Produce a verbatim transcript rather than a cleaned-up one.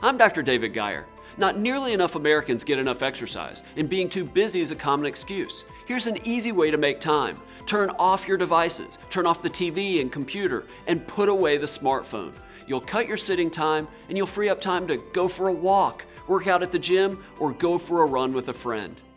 I'm Doctor David Geyer. Not nearly enough Americans get enough exercise, and being too busy is a common excuse. Here's an easy way to make time. Turn off your devices, turn off the T V and computer, and put away the smartphone. You'll cut your sitting time, and you'll free up time to go for a walk, work out at the gym, or go for a run with a friend.